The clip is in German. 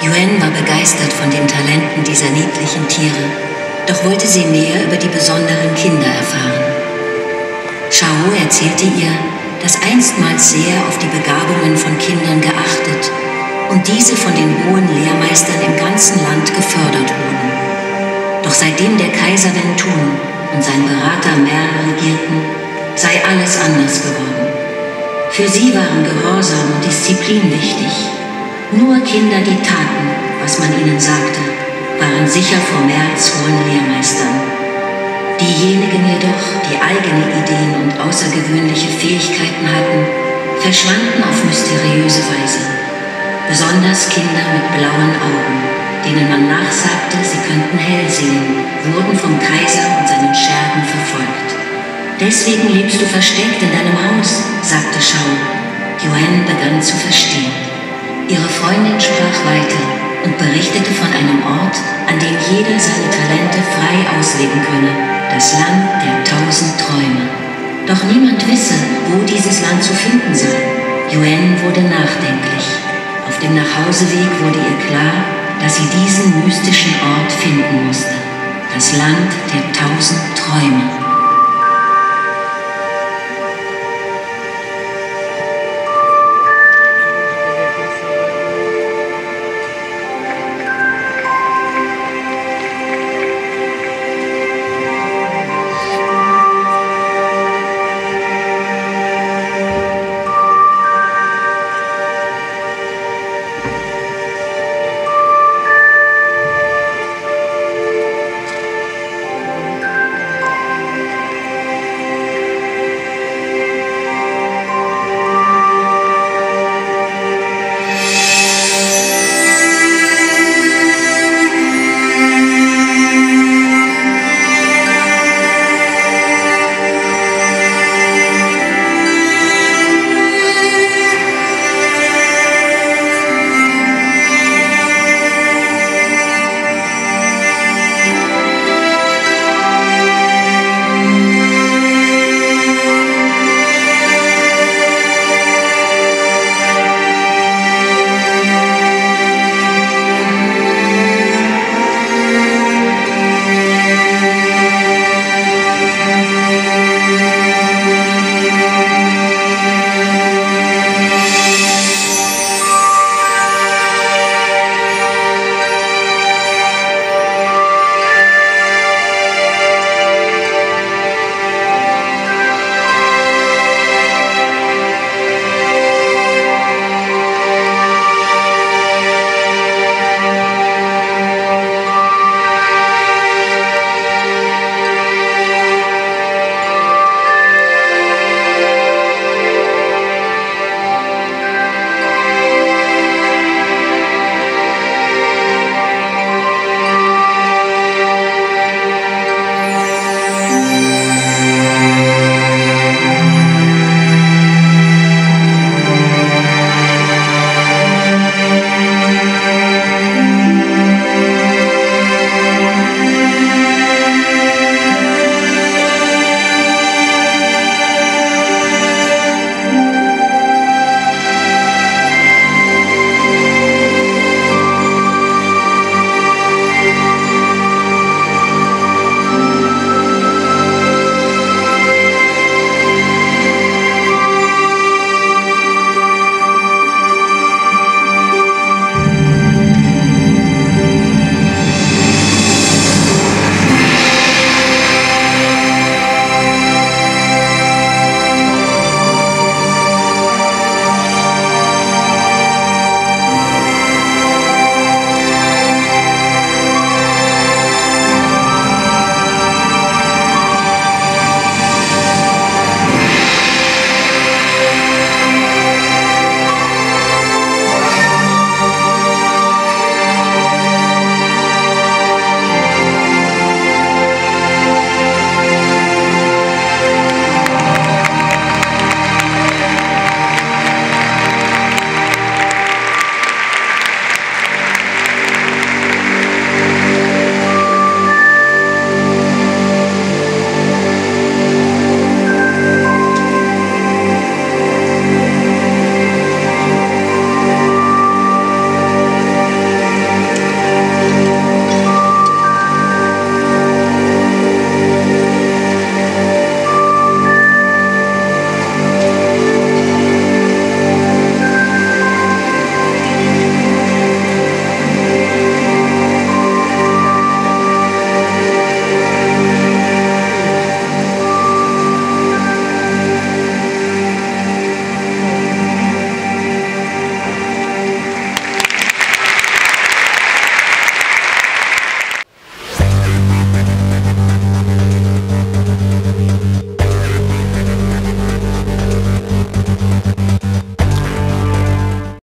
Yuen war begeistert von den Talenten dieser niedlichen Tiere, doch wollte sie mehr über die besonderen Kinder erfahren. Shao erzählte ihr, dass einstmals sehr auf die Begabungen von Kindern geachtet und diese von den hohen Lehrmeistern im ganzen Land gefördert wurden. Doch seitdem der Kaiser Wentun und sein Berater Mer regierten, sei alles anders geworden. Für sie waren Gehorsam und Disziplin wichtig. Nur Kinder, die taten, was man ihnen sagte, waren sicher vor Mers hohen Lehrmeistern. Diejenigen jedoch, die eigene Ideen und außergewöhnliche Fähigkeiten hatten, verschwanden auf mysteriöse Weise. Besonders Kinder mit blauen Augen, denen man nachsagte, sie könnten hell sehen, wurden vom Kaiser und seinen Schergen verfolgt. »Deswegen lebst du versteckt in deinem Haus«, sagte Shao. Yuen begann zu verstehen. Ihre Freundin sprach weiter und berichtete von einem Ort, an dem jeder seine Talente frei ausleben könne, das Land der 1000 Träume. Doch niemand wisse, wo dieses Land zu finden sei. Yuen wurde nachdenklich. Auf dem Nachhauseweg wurde ihr klar, dass sie diesen mystischen Ort finden musste. Das Land der 1000 Träume.